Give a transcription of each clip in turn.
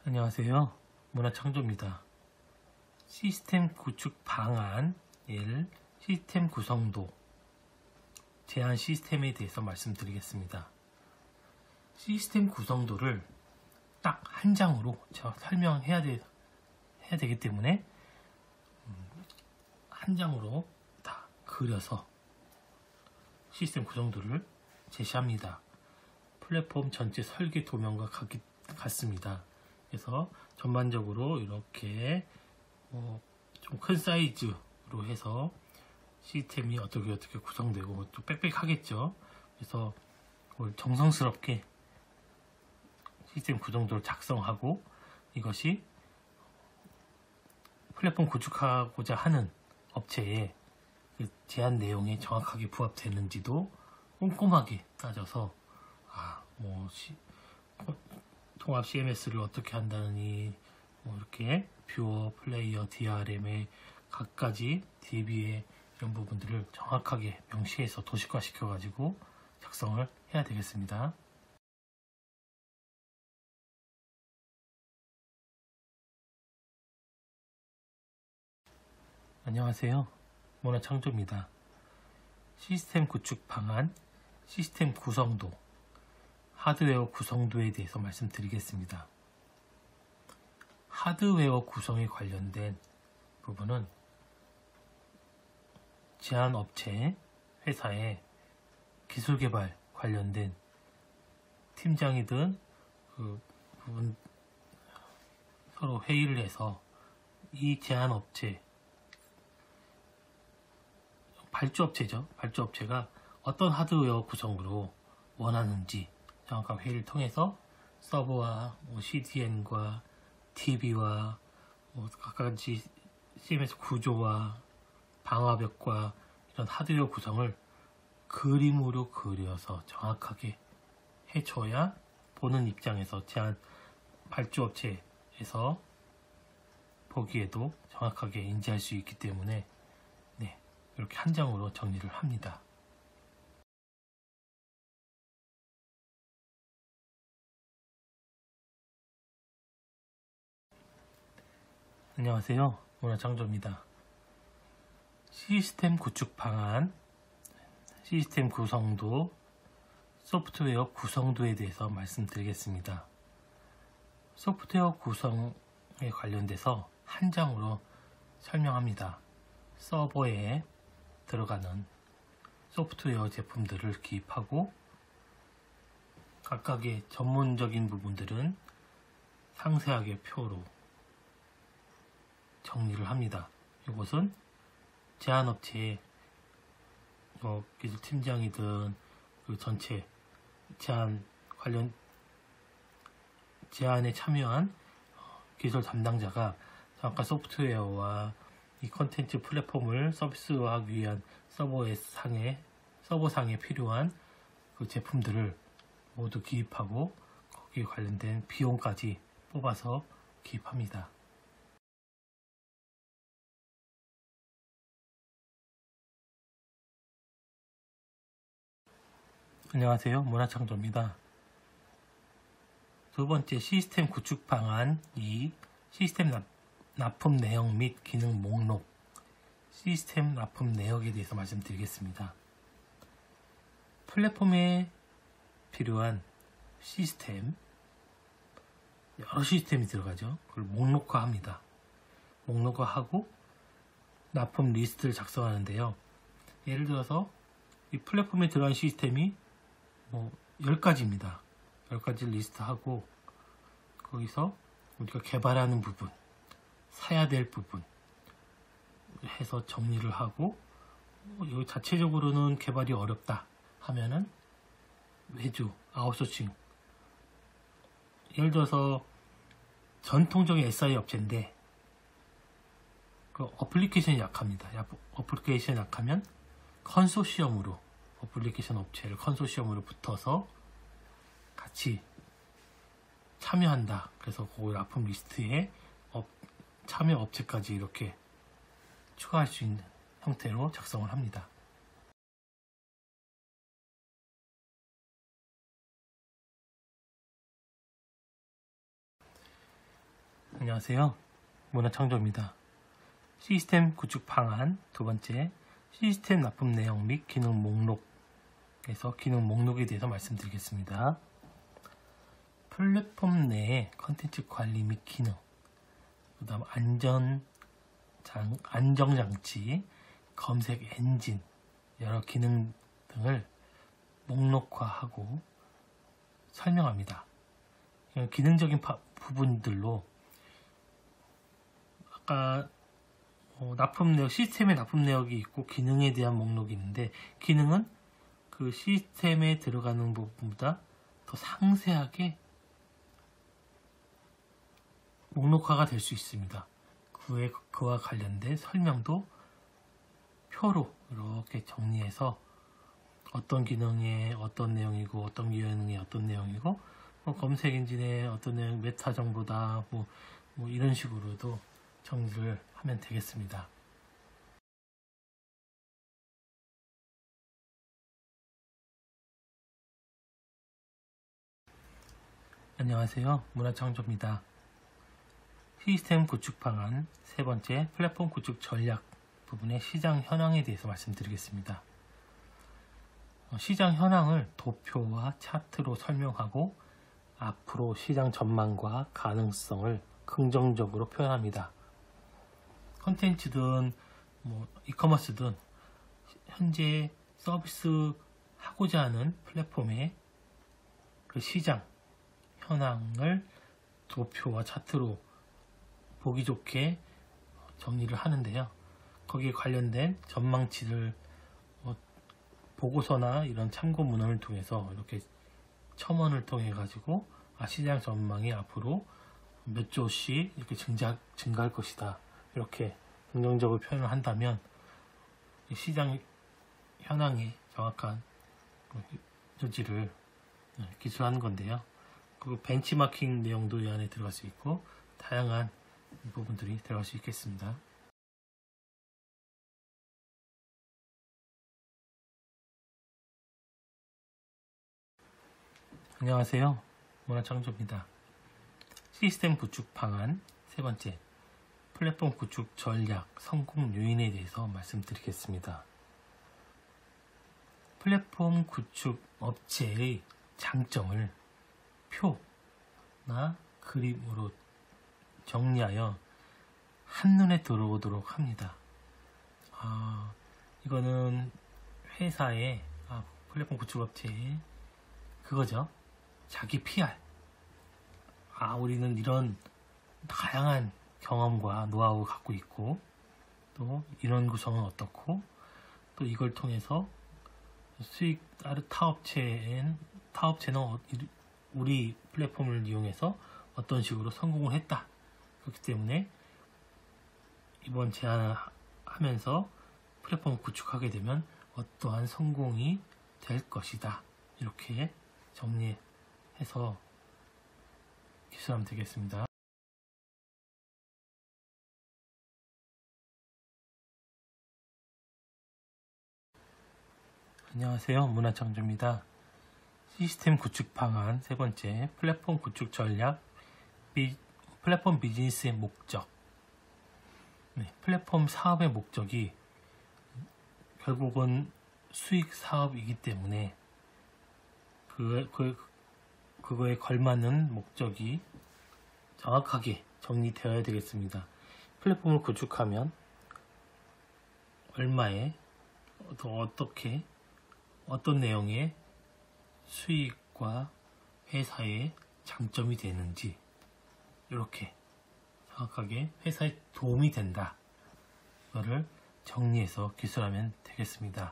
안녕하세요. 문화창조입니다. 시스템 구축 방안 1. 시스템 구성도 제한 시스템에 대해서 말씀드리겠습니다. 시스템 구성도를 딱 한 장으로 제가 설명해야 되기 때문에 한 장으로 다 그려서 시스템 구성도를 제시합니다. 플랫폼 전체 설계 도면과 같습니다. 그래서 전반적으로 이렇게 좀 큰 사이즈로 해서 시스템이 어떻게 구성되고 또 빽빽하겠죠. 그래서 정성스럽게 시스템 구성도를 작성하고 이것이 플랫폼 구축하고자 하는 업체의 그 제안 내용에 정확하게 부합되는지도 꼼꼼하게 따져서 통합 CMS를 어떻게 한다느니 이렇게 뷰어, 플레이어, DRM의 각가지 DB의 이런 부분들을 정확하게 명시해서 도식화 시켜가지고 작성을 해야 되겠습니다. 안녕하세요. 문화창조입니다. 시스템 구축 방안, 시스템 구성도, 하드웨어 구성도에 대해서 말씀드리겠습니다. 하드웨어 구성에 관련된 부분은 제안 업체, 회사의 기술 개발 관련된 팀장이든 그 부분 서로 회의를 해서 이 제안 업체, 발주업체죠. 발주업체가 어떤 하드웨어 구성으로 원하는지 정확한 회의를 통해서 서버와 CDN과 DB와 각가지 CMS 구조와 방화벽과 이런 하드웨어 구성을 그림으로 그려서 정확하게 해줘야 보는 입장에서 제한 발주업체에서 보기에도 정확하게 인지할 수 있기 때문에 이렇게 한 장으로 정리를 합니다. 안녕하세요. 문화창조입니다. 시스템 구축 방안, 시스템 구성도, 소프트웨어 구성도에 대해서 말씀드리겠습니다. 소프트웨어 구성에 관련돼서 한 장으로 설명합니다. 서버에 들어가는 소프트웨어 제품들을 기입하고 각각의 전문적인 부분들은 상세하게 표로 정리를 합니다. 이것은 제안업체의 기술팀장이든 그 전체 제안에 참여한 기술 담당자가 정확한 소프트웨어와 이 컨텐츠 플랫폼을 서비스화하기 위한 서버상에 필요한 그 제품들을 모두 기입하고 거기에 관련된 비용까지 뽑아서 기입합니다. 안녕하세요. 문화창조입니다. 두 번째 시스템 구축 방안 2. 시스템 납품 내역 및 기능 목록, 시스템 납품 내역에 대해서 말씀드리겠습니다. 플랫폼에 필요한 시스템, 여러 시스템이 들어가죠. 그걸 목록화합니다. 목록화하고 납품 리스트를 작성하는데요. 예를 들어서 이 플랫폼에 들어간 시스템이 10가지입니다. 10가지 리스트하고 거기서 우리가 개발하는 부분, 사야 될 부분 해서 정리를 하고 이 자체적으로는 개발이 어렵다 하면은 외주, 아웃소싱, 예를 들어서 전통적인 SI 업체인데 그 어플리케이션이 약합니다. 어플리케이션이 약하면 컨소시엄으로 어플리케이션 업체를 컨소시엄으로 붙어서 같이 참여한다. 그래서 그 납품 리스트에 참여 업체까지 이렇게 추가할 수 있는 형태로 작성을 합니다. 안녕하세요. 문화창조입니다. 시스템 구축 방안 두 번째, 시스템 납품 내용 및 기능 목록에서 기능 목록에 대해서 말씀드리겠습니다. 플랫폼 내의 컨텐츠 관리 및 기능, 그 다음 안정장치, 검색 엔진, 여러 기능 등을 목록화하고 설명합니다. 기능적인 부분들로 아까 납품 내역, 시스템의 납품 내역이 있고 기능에 대한 목록이 있는데, 기능은 그 시스템에 들어가는 부분보다 더 상세하게 목록화가 될 수 있습니다. 그와 관련된 설명도 표로 이렇게 정리해서 어떤 기능에 어떤 내용이고 어떤 기능에 어떤 내용이고 검색 엔진에 어떤 내용, 메타 정보다 뭐 이런 식으로도 정리를 하면 되겠습니다. 안녕하세요. 문화창조입니다. 시스템 구축 방안 세 번째, 플랫폼 구축 전략 부분의 시장 현황에 대해서 말씀드리겠습니다. 시장 현황을 도표와 차트로 설명하고 앞으로 시장 전망과 가능성을 긍정적으로 표현합니다. 컨텐츠든 이커머스든 현재 서비스 하고자 하는 플랫폼의 그 시장 현황을 도표와 차트로 보기 좋게 정리를 하는데요. 거기에 관련된 전망치를 보고서나 이런 참고 문헌을 통해서 이렇게 첨언을 통해 가지고 시장 전망이 앞으로 몇 조씩 이렇게 증가할 것이다, 이렇게 긍정적으로 표현을 한다면 시장 현황의 정확한 조지를 기술하는 건데요. 그리고 벤치마킹 내용도 이 안에 들어갈 수 있고 다양한 부분들이 들어갈 수 있겠습니다. 안녕하세요. 문화창조입니다. 시스템 구축 방안 세 번째, 플랫폼 구축 전략 성공 요인에 대해서 말씀드리겠습니다. 플랫폼 구축 업체의 장점을 표나 그림으로 정리하여 한눈에 들어오도록 합니다. 이거는 회사의 플랫폼 구축 업체의 그거죠. 자기 PR. 우리는 이런 다양한 경험과 노하우를 갖고 있고, 또 이런 구성은 어떻고, 또 이걸 통해서 수익 타업체는 우리 플랫폼을 이용해서 어떤 식으로 성공을 했다. 그렇기 때문에 이번 제안을 하면서 플랫폼을 구축하게 되면 어떠한 성공이 될 것이다, 이렇게 정리해서 기술하면 되겠습니다. 안녕하세요. 문화창조입니다. 시스템 구축 방안 세 번째, 플랫폼 구축 전략, 플랫폼 비즈니스의 목적. 플랫폼 사업의 목적이 결국은 수익 사업이기 때문에 그거에 걸맞는 목적이 정확하게 정리되어야 되겠습니다. 플랫폼을 구축하면 얼마에 어떻게 어떤 내용의 수익과 회사의 장점이 되는지, 이렇게 정확하게 회사에 도움이 된다, 이거를 정리해서 기술하면 되겠습니다.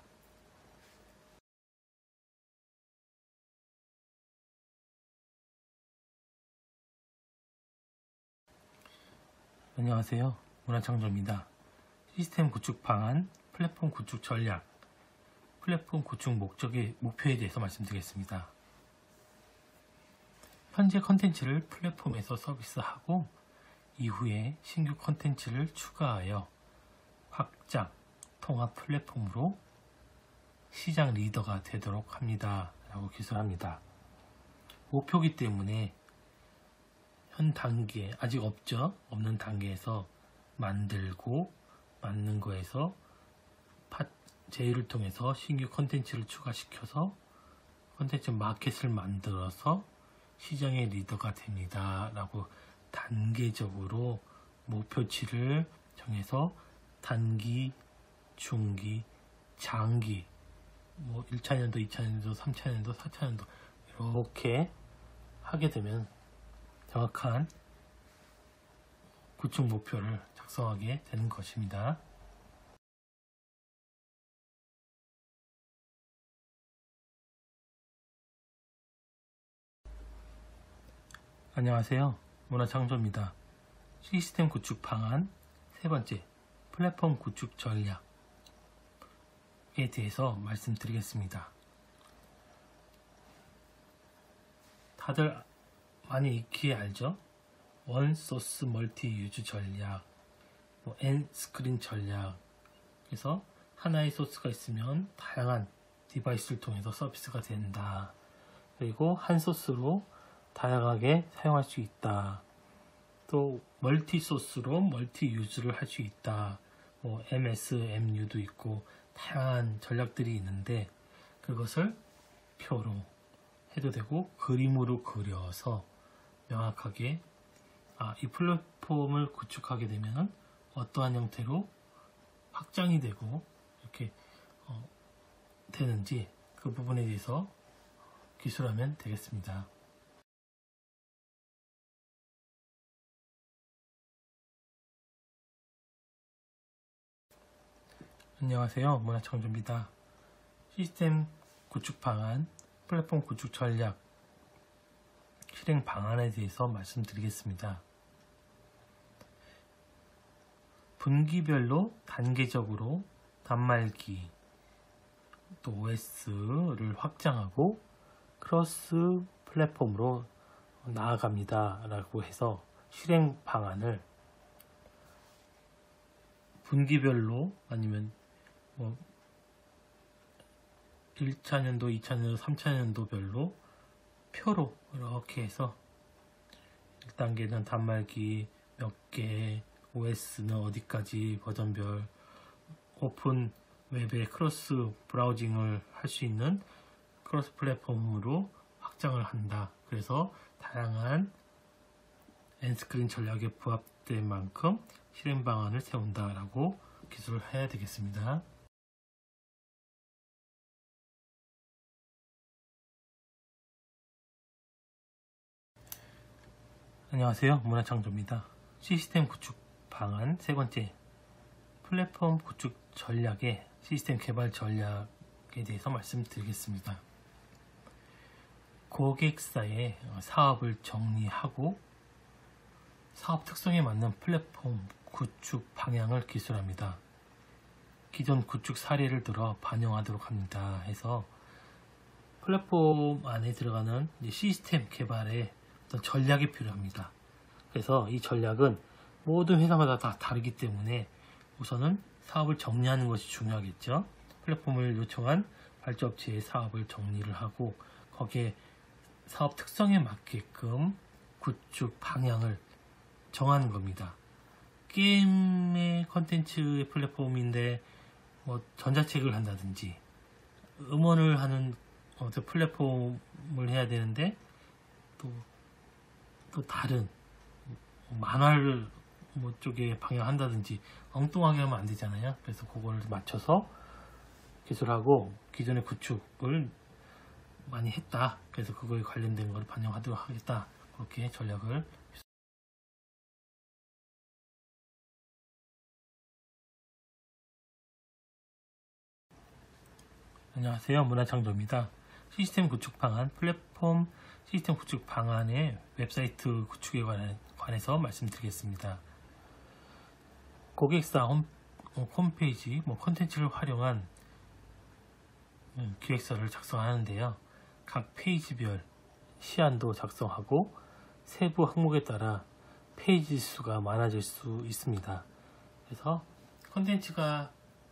안녕하세요. 문화창조입니다. 시스템 구축 방안, 플랫폼 구축 전략, 플랫폼 구축 목표에 대해서 말씀드리겠습니다. 현재 컨텐츠를 플랫폼에서 서비스하고 이후에 신규 컨텐츠를 추가하여 확장, 통합 플랫폼으로 시장 리더가 되도록 합니다. 라고 기술합니다. 목표이기 때문에 현 단계, 아직 없죠? 없는 단계에서 만들고 만든 거에서 제휴를 통해서 신규 콘텐츠를 추가시켜서 콘텐츠 마켓을 만들어서 시장의 리더가 됩니다 라고 단계적으로 목표치를 정해서 단기, 중기, 장기, 뭐 1차년도, 2차년도, 3차년도, 4차년도 이렇게 하게 되면 정확한 구축 목표를 작성하게 되는 것입니다. 안녕하세요. 문화창조입니다. 시스템 구축 방안 세 번째, 플랫폼 구축 전략에 대해서 말씀드리겠습니다. 다들 많이 익히 알죠? 원 소스 멀티 유즈 전략, N 스크린 전략. 그래서 하나의 소스가 있으면 다양한 디바이스를 통해서 서비스가 된다. 그리고 한 소스로 다양하게 사용할 수 있다. 또 멀티 소스로 멀티 유즈를 할 수 있다. 뭐 MS, MU도 있고 다양한 전략들이 있는데 그것을 표로 해도 되고 그림으로 그려서 명확하게 이 플랫폼을 구축하게 되면 어떠한 형태로 확장이 되고 이렇게 되는지 그 부분에 대해서 기술하면 되겠습니다. 안녕하세요. 문화창조입니다. 시스템 구축 방안, 플랫폼 구축 전략, 실행 방안에 대해서 말씀드리겠습니다. 분기별로 단계적으로 단말기, 또 OS를 확장하고 크로스 플랫폼으로 나아갑니다. 라고 해서 실행 방안을 분기별로 아니면 뭐 1차년도, 2차년도, 3차년도별로 표로 이렇게 해서 1단계는 단말기 몇 개, OS는 어디까지 버전별, 오픈 웹의 크로스 브라우징을 할 수 있는 크로스 플랫폼으로 확장을 한다. 그래서 다양한 엔스크린 전략에 부합된 만큼 실행 방안을 세운다라고 기술을 해야 되겠습니다. 안녕하세요. 문화창조입니다. 시스템 구축 방안 세 번째, 플랫폼 구축 전략의 시스템 개발 전략에 대해서 말씀드리겠습니다. 고객사의 사업을 정리하고 사업 특성에 맞는 플랫폼 구축 방향을 기술합니다. 기존 구축 사례를 들어 반영하도록 합니다. 해서 플랫폼 안에 들어가는 시스템 개발에 어떤 전략이 필요합니다. 그래서 이 전략은 모든 회사마다 다 다르기 때문에 우선은 사업을 정리하는 것이 중요하겠죠. 플랫폼을 요청한 발주업체의 사업을 정리를 하고 거기에 사업 특성에 맞게끔 구축 방향을 정하는 겁니다. 게임의 컨텐츠의 플랫폼인데 뭐 전자책을 한다든지 음원을 하는 플랫폼을 해야 되는데 또 다른 만화를 뭐 쪽에 방향한다든지 엉뚱하게 하면 안 되잖아요. 그래서 그걸 맞춰서 기술하고 기존의 구축을 많이 했다. 그래서 그거에 관련된 걸 반영하도록 하겠다. 그렇게 전략을. 안녕하세요. 문화창조입니다. 시스템 구축 방안, 플랫폼 시스템 구축 방안의 웹사이트 구축에 관해서 말씀드리겠습니다. 고객사 홈페이지, 콘텐츠를 활용한 기획서를 작성하는데요. 각 페이지별 시안도 작성하고 세부 항목에 따라 페이지 수가 많아질 수 있습니다. 그래서 콘텐츠가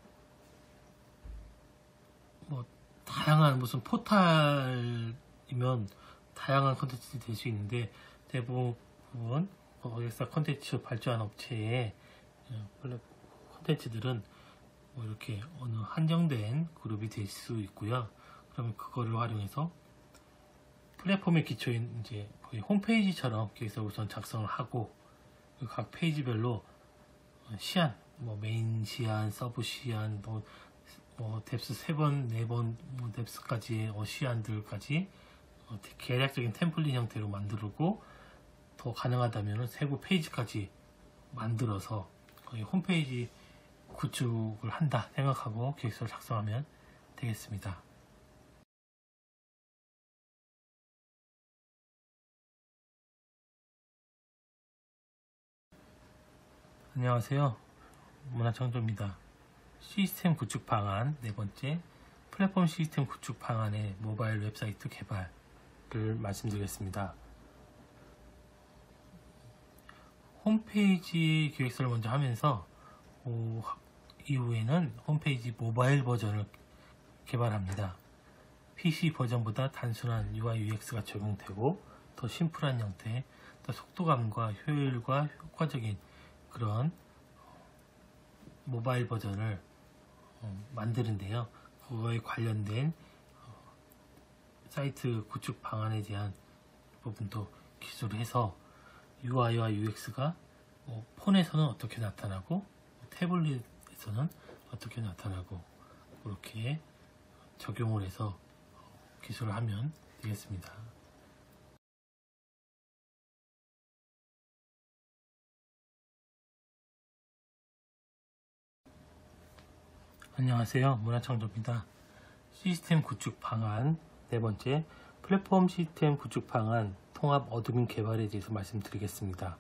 다양한 무슨 포탈이면 다양한 콘텐츠들이 될 수 있는데 대부분 혹은 고객사 콘텐츠 발주한 업체의 콘텐츠들은 뭐 이렇게 어느 한정된 그룹이 될 수 있고요. 그러면 그거를 활용해서 플랫폼의 기초인 이제 거의 홈페이지처럼 여기서 우선 작성을 하고 각 페이지별로 시안, 뭐 메인 시안, 서브 시안, 뭐 뎁스 3번, 4번, 뭐 뎁스까지의 시안들까지 계략적인 템플릿 형태로 만들고 더 가능하다면 세부 페이지까지 만들어서 거의 홈페이지 구축을 한다 생각하고 기획서를 작성하면 되겠습니다. 안녕하세요. 문화창조입니다. 시스템 구축 방안 네 번째, 플랫폼 시스템 구축 방안의 모바일 웹사이트 개발을 말씀드리겠습니다. 홈페이지 기획서를 먼저 하면서 이후에는 홈페이지 모바일 버전을 개발합니다. PC 버전보다 단순한 UI UX가 적용되고 더 심플한 형태, 더 속도감과 효율과 효과적인 그런 모바일 버전을 만드는데요. 그거에 관련된 사이트 구축 방안에 대한 부분도 기술을 해서 UI와 UX가 폰에서는 어떻게 나타나고 태블릿에서는 어떻게 나타나고 그렇게 적용을 해서 기술을 하면 되겠습니다. 안녕하세요. 문화창조입니다. 시스템 구축 방안 네 번째, 플랫폼 시스템 구축 방안 통합 어드민 개발에 대해서 말씀드리겠습니다.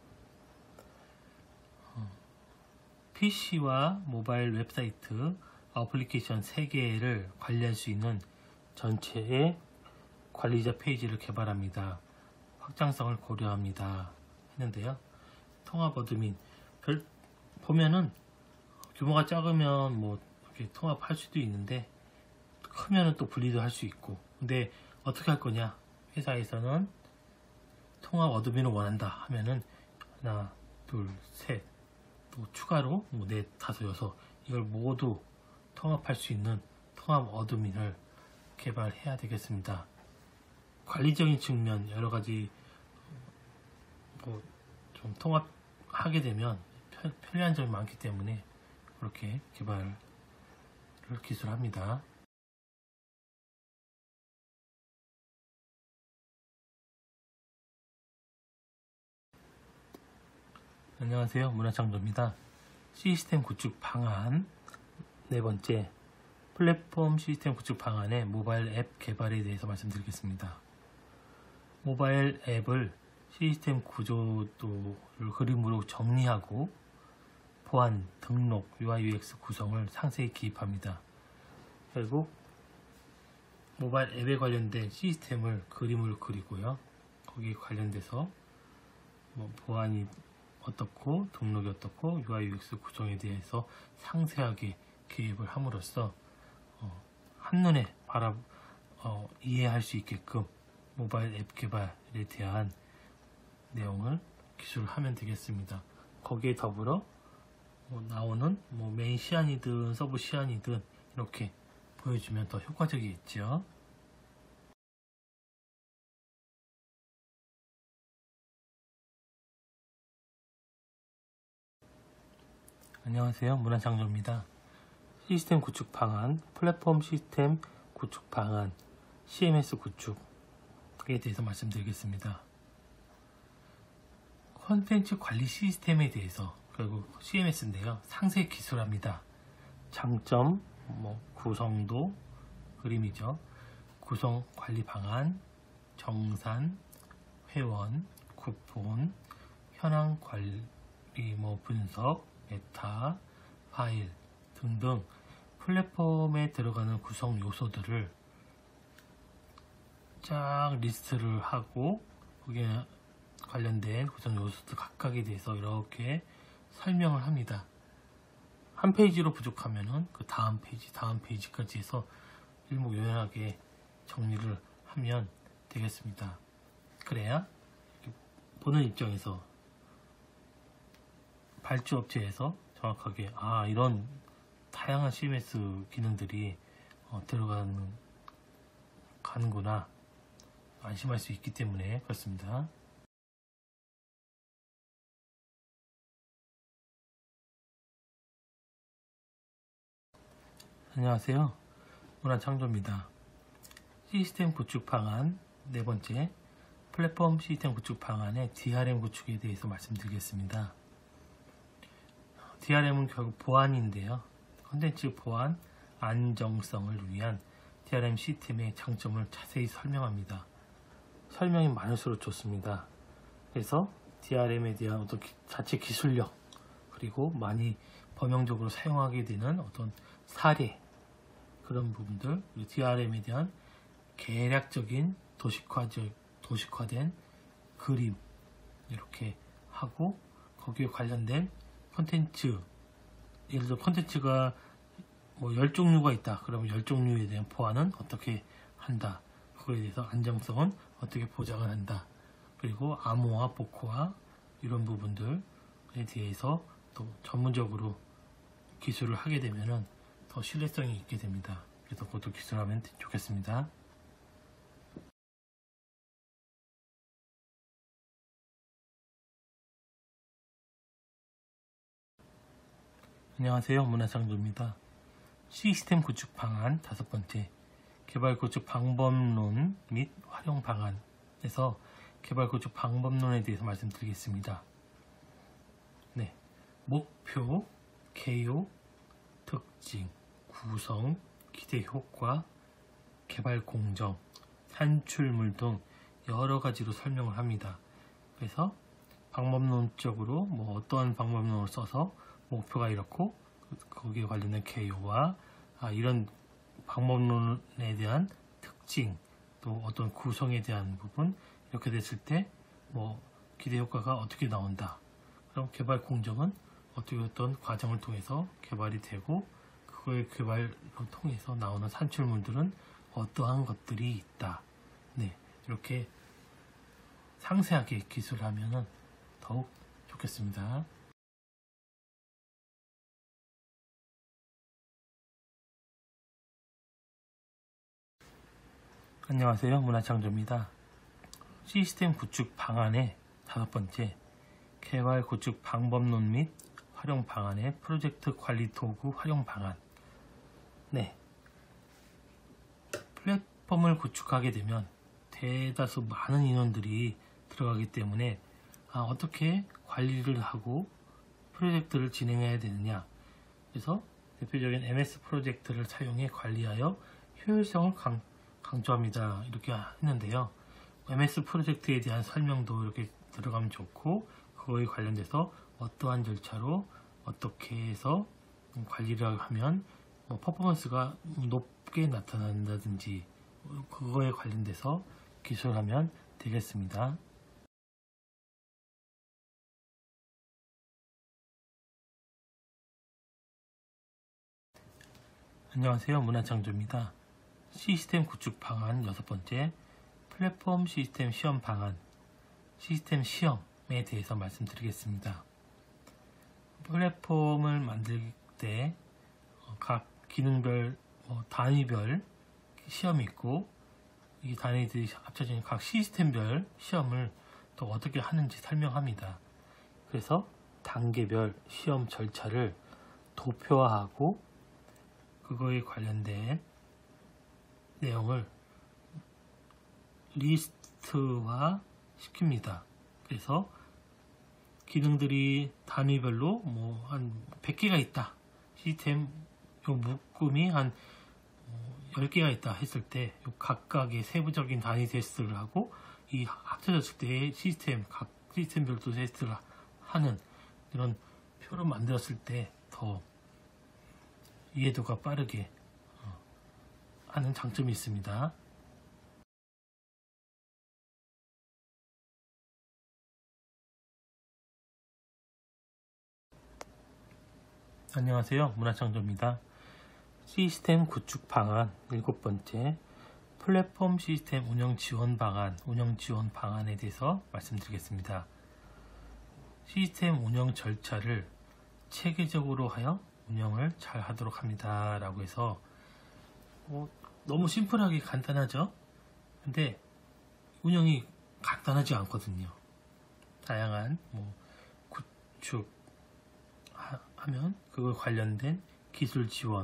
PC와 모바일 웹사이트, 어플리케이션 3개를 관리할 수 있는 전체의 관리자 페이지를 개발합니다. 확장성을 고려합니다. 했는데요. 통합 어드민 보면은 규모가 작으면 뭐 이렇게 통합할 수도 있는데 크면은 또 분리도 할 수 있고, 근데 어떻게 할 거냐? 회사에서는 통합 어드민을 원한다 하면은 하나, 둘, 셋, 또 추가로 뭐 넷, 다섯, 여섯 이걸 모두 통합할 수 있는 통합 어드민을 개발해야 되겠습니다. 관리적인 측면 여러 가지 좀 통합하게 되면 편리한 점이 많기 때문에 그렇게 개발을 기술합니다. 안녕하세요. 문화창조입니다. 시스템 구축 방안 네 번째, 플랫폼 시스템 구축 방안의 모바일 앱 개발에 대해서 말씀드리겠습니다. 모바일 앱을 시스템 구조도를 그림으로 정리하고 보안, 등록, UI, UX 구성을 상세히 기입합니다. 결국 모바일 앱에 관련된 시스템을 그림으로 그리고요. 거기에 관련돼서 보안이 어떻고 등록이 어떻고 UI, UX 구성에 대해서 상세하게 기입을 함으로써 한눈에 이해할 수 있게끔 모바일 앱 개발에 대한 내용을 기술을 하면 되겠습니다. 거기에 더불어 나오는 메인 시안이든 서브 시안이든 이렇게 보여주면 더 효과적이겠죠. 안녕하세요. 문화창조입니다. 시스템 구축 방안, 플랫폼 시스템 구축 방안, CMS 구축에 대해서 말씀드리겠습니다. 콘텐츠 관리 시스템에 대해서 결국 CMS인데요. 상세히 기술합니다. 장점, 구성도, 그림이죠. 구성 관리 방안, 정산, 회원, 쿠폰, 현황 관리, 분석, 메타, 파일 등등 플랫폼에 들어가는 구성 요소들을 쫙 리스트를 하고 거기에 관련된 구성 요소들 각각에 대해서 이렇게 설명을 합니다. 한 페이지로 부족하면은 그 다음 페이지까지 해서 일목요연하게 정리를 하면 되겠습니다. 그래야 보는 입장에서 발주업체에서 정확하게 이런 다양한 CMS 기능들이 가는구나 안심할 수 있기 때문에 그렇습니다. 안녕하세요. 문화창조입니다. 시스템 구축 방안 네 번째, 플랫폼 시스템 구축 방안의 DRM 구축에 대해서 말씀드리겠습니다. DRM은 결국 보안인데요. 콘텐츠 보안 안정성을 위한 DRM 시스템의 장점을 자세히 설명합니다. 설명이 많을수록 좋습니다. 그래서 DRM에 대한 어떤 자체 기술력, 그리고 많이 범용적으로 사용하게 되는 어떤 사례, 그런 부분들, DRM에 대한 계략적인 도식화된 그림 이렇게 하고, 거기에 관련된 콘텐츠, 예를 들어 콘텐츠가 10종류가 있다 그러면 10종류에 대한 보안은 어떻게 한다, 그거에 대해서 안정성은 어떻게 보장을 한다, 그리고 암호화, 복호화 이런 부분들에 대해서 또 전문적으로 기술을 하게 되면은 더 신뢰성이 있게 됩니다. 그래서 그것도 기술하면 좋겠습니다. 안녕하세요. 문화창조입니다. 시스템 구축 방안 다섯 번째, 개발 구축 방법론 및 활용 방안에서 개발 구축 방법론에 대해서 말씀드리겠습니다. 네, 목표, 개요, 특징, 구성, 기대 효과, 개발 공정, 산출물 등 여러 가지로 설명을 합니다. 그래서 방법론적으로 어떠한 방법론을 써서 목표가 이렇고 거기에 관련된 개요와 이런 방법론에 대한 특징, 또 어떤 구성에 대한 부분, 이렇게 됐을 때 기대 효과가 어떻게 나온다. 그럼 개발 공정은 어떤 과정을 통해서 개발이 되고, 그거의 개발을 통해서 나오는 산출물들은 어떠한 것들이 있다. 네, 이렇게 상세하게 기술하면 더욱 좋겠습니다. 안녕하세요. 문화창조입니다. 시스템 구축 방안의 다섯 번째, 개발 구축 방법론 및 활용 방안의 프로젝트 관리 도구 활용 방안. 네, 플랫폼을 구축하게 되면 대다수 많은 인원들이 들어가기 때문에 어떻게 관리를 하고 프로젝트를 진행해야 되느냐. 그래서 대표적인 MS 프로젝트를 사용해 관리하여 효율성을 강조합니다. 이렇게 했는데요. MS 프로젝트에 대한 설명도 이렇게 들어가면 좋고, 그거에 관련돼서 어떠한 절차로 어떻게 해서 관리를 하면 퍼포먼스가 높게 나타난다든지, 그거에 관련돼서 기술하면 되겠습니다. 안녕하세요. 문화창조입니다. 시스템 구축 방안 여섯 번째, 플랫폼 시스템 시험 방안, 시스템 시험에 대해서 말씀드리겠습니다. 플랫폼을 만들 때 각 기능별, 단위별 시험이 있고, 이 단위들이 합쳐진 각 시스템별 시험을 또 어떻게 하는지 설명합니다. 그래서 단계별 시험 절차를 도표화하고 그거에 관련된 내용을 리스트화 시킵니다. 그래서 기능들이 단위별로 한 100개가 있다. 시스템 묶음이 한 10개가 있다 했을 때 각각의 세부적인 단위 테스트를 하고, 이 합쳐졌을 때 각 시스템별도 테스트를 하는 이런 표를 만들었을 때 더 이해도가 빠르게 하는 장점이 있습니다. 안녕하세요. 문화창조입니다. 시스템 구축 방안 일곱 번째, 플랫폼 시스템 운영 지원 방안에 대해서 말씀드리겠습니다. 시스템 운영 절차를 체계적으로 하여 운영을 잘 하도록 합니다 라고 해서 너무 심플하게 간단하죠. 근데 운영이 간단하지 않거든요. 다양한 구축 하면 그거 관련된 기술 지원,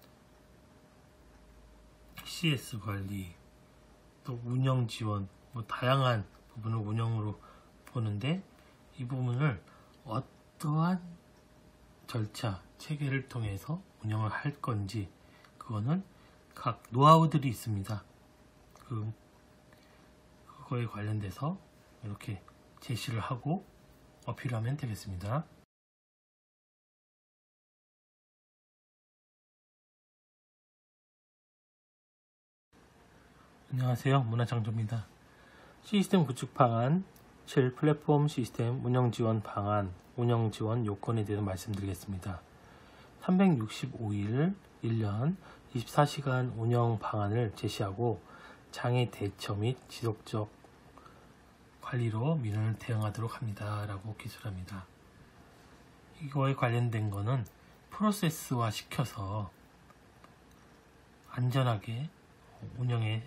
CS 관리, 또 운영 지원, 다양한 부분을 운영으로 보는데, 이 부분을 어떠한 절차, 체계를 통해서 운영을 할 건지, 그거는 각 노하우들이 있습니다. 그거에 관련돼서 이렇게 제시를 하고 어필하면 되겠습니다. 안녕하세요. 문화창조입니다. 시스템 구축 방안 7. 플랫폼 시스템 운영 지원 방안, 운영 지원 요건에 대해서 말씀드리겠습니다. 365일 1년 24시간 운영 방안을 제시하고 장애 대처 및 지속적 관리로 민원을 대응하도록 합니다 라고 기술합니다. 이거에 관련된 거는 프로세스화 시켜서 안전하게 운영에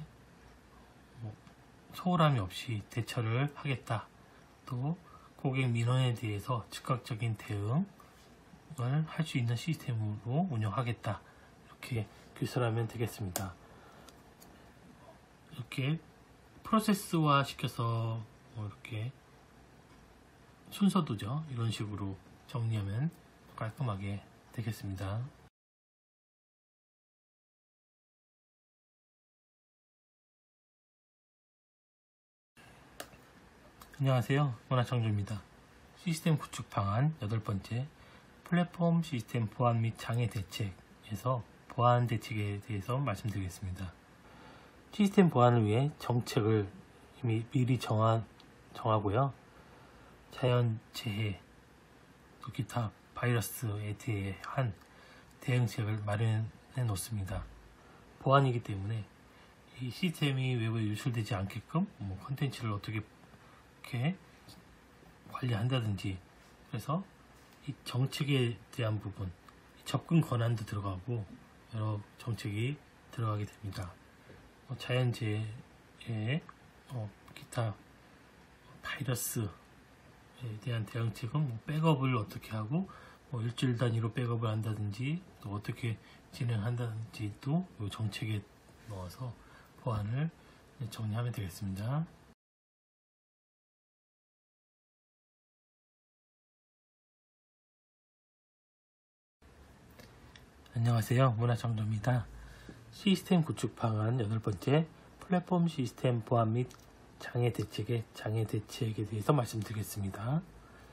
소홀함이 없이 대처를 하겠다. 또 고객 민원에 대해서 즉각적인 대응을 할 수 있는 시스템으로 운영하겠다. 이렇게 기술하면 되겠습니다. 이렇게 프로세스화 시켜서 이렇게 순서도죠. 이런 식으로 정리하면 깔끔하게 되겠습니다. 안녕하세요. 문화창조입니다. 시스템 구축 방안 8번째, 플랫폼 시스템 보안 및 장애 대책에서 보안 대책에 대해서 말씀드리겠습니다. 시스템 보안을 위해 정책을 이미 미리 정하고요. 자연재해, 또 기타 바이러스에 대한 대응책을 마련해 놓습니다. 보안이기 때문에 이 시스템이 외부에 유출되지 않게끔 컨텐츠를 어떻게 이렇게 관리한다든지, 그래서 이 정책에 대한 부분, 접근 권한도 들어가고 여러 정책이 들어가게 됩니다. 자연재해에 기타 바이러스에 대한 대응책은 백업을 어떻게 하고 일주일 단위로 백업을 한다든지, 또 어떻게 진행한다든지, 또 이 정책에 넣어서 보안을 정리하면 되겠습니다. 안녕하세요. 문화창조입니다. 시스템 구축 방안 8번째, 플랫폼 시스템 보안 및 장애 대책에 대해서 말씀드리겠습니다.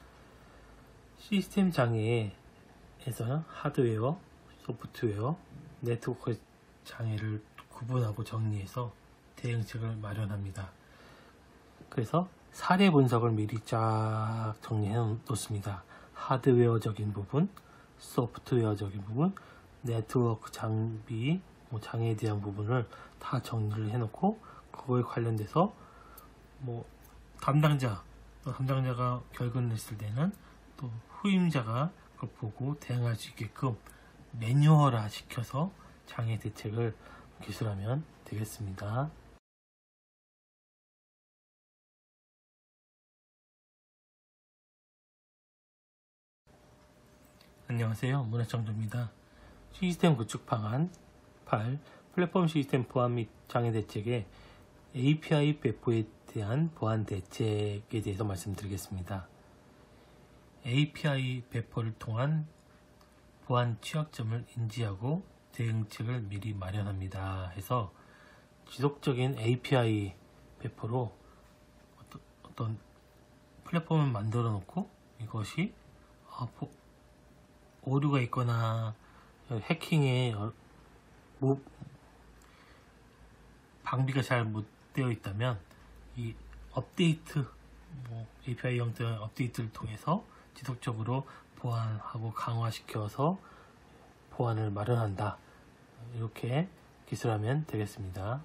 시스템 장애에서 하드웨어, 소프트웨어, 네트워크 장애를 구분하고 정리해서 대응책을 마련합니다. 그래서 사례 분석을 미리 쫙 정리해 놓습니다. 하드웨어적인 부분, 소프트웨어적인 부분, 네트워크 장비, 장애에 대한 부분을 다 정리를 해놓고, 그거에 관련돼서 담당자가 결근을 했을 때는 또 후임자가 그걸 보고 대응할 수 있게끔 매뉴얼화 시켜서 장애 대책을 기술하면 되겠습니다. 안녕하세요. 문화창조입니다. 시스템 구축 방안 8. 플랫폼 시스템 보안 및 장애 대책의 API 배포에 대한 보안 대책에 대해서 말씀드리겠습니다. API 배포를 통한 보안 취약점을 인지하고 대응책을 미리 마련합니다. 해서 지속적인 API 배포로 어떤 플랫폼을 만들어 놓고, 이것이 오류가 있거나 해킹에 방비가 잘 못 되어 있다면 이 업데이트, API 형태의 업데이트를 통해서 지속적으로 보완하고 강화시켜서 보안을 마련한다. 이렇게 기술하면 되겠습니다.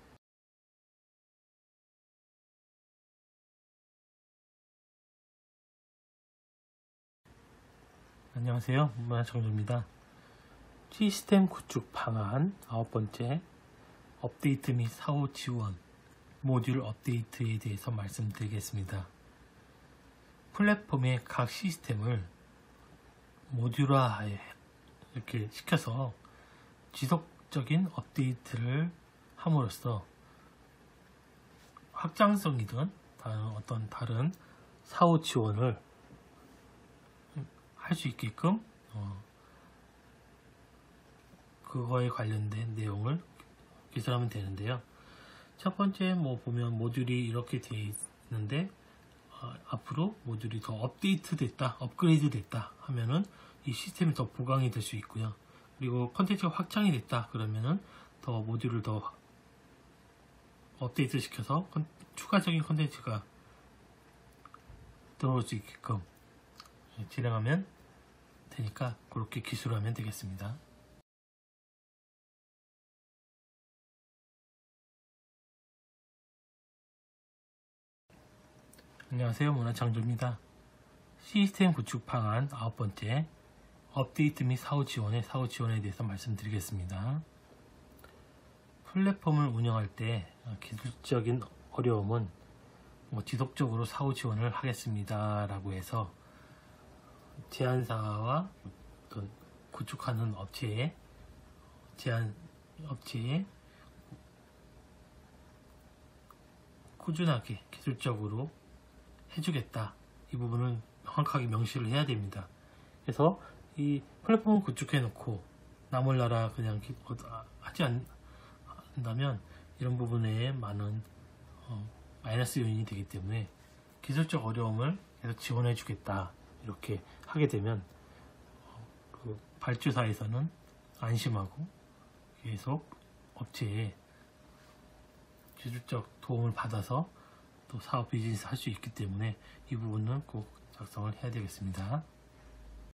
안녕하세요. 문화청주입니다. 시스템 구축 방안 9번째 업데이트 및 사후 지원 모듈 업데이트에 대해서 말씀드리겠습니다. 플랫폼의 각 시스템을 모듈화 이렇게 시켜서 지속적인 업데이트를 함으로써 확장성이든 어떤 다른 사후 지원을 할 수 있게끔 그거에 관련된 내용을 기술하면 되는데요. 첫 번째 보면 모듈이 이렇게 되어 있는데 앞으로 모듈이 더 업데이트 됐다, 업그레이드 됐다 하면은 이 시스템이 더 보강이 될 수 있고요. 그리고 컨텐츠가 확장이 됐다 그러면은 더 모듈을 더 업데이트 시켜서 추가적인 컨텐츠가 들어올 수 있게끔 진행하면 되니까 그렇게 기술하면 되겠습니다. 안녕하세요. 문화창조입니다. 시스템 구축 방안 9번째 업데이트 및 사후 지원에 대해서 말씀드리겠습니다. 플랫폼을 운영할 때 기술적인 어려움은 지속적으로 사후 지원을 하겠습니다 라고 해서 제안사와 어떤 구축하는 업체에 꾸준하게 기술적으로 해주겠다, 이 부분을 정확하게 명시를 해야 됩니다. 그래서 이 플랫폼을 구축해 놓고 나몰라라 그냥 하지 않는다면 이런 부분에 많은 마이너스 요인이 되기 때문에 기술적 어려움을 계속 지원해 주겠다 이렇게 하게 되면 그 발주사에서는 안심하고 계속 업체에 기술적 도움을 받아서 또 사업 비즈니스 할 수 있기 때문에 이 부분은 꼭 작성을 해야 되겠습니다.